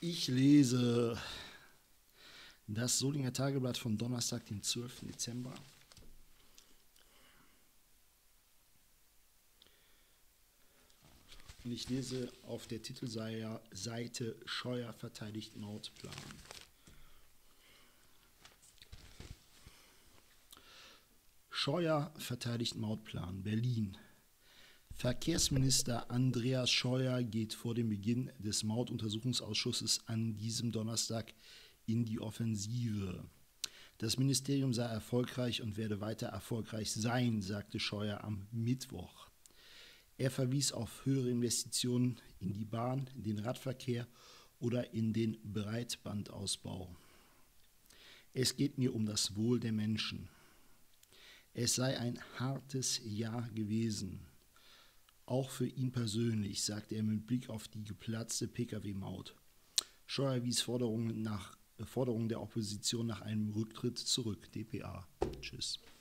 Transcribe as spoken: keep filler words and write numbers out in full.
Ich lese das Solinger Tageblatt vom Donnerstag, den zwölften Dezember. Und ich lese auf der Titelseite Scheuer verteidigt Mautplan. Scheuer verteidigt Mautplan. Berlin. Verkehrsminister Andreas Scheuer geht vor dem Beginn des Mautuntersuchungsausschusses an diesem Donnerstag in die Offensive. Das Ministerium sei erfolgreich und werde weiter erfolgreich sein, sagte Scheuer am Mittwoch. Er verwies auf höhere Investitionen in die Bahn, in den Radverkehr oder in den Breitbandausbau. Es geht mir um das Wohl der Menschen. Es sei ein hartes Jahr gewesen, auch für ihn persönlich, sagte er mit Blick auf die geplatzte Pkw-Maut. Scheuer wies Forderungen, nach, Forderungen der Opposition nach einem Rücktritt zurück. D P A. Tschüss.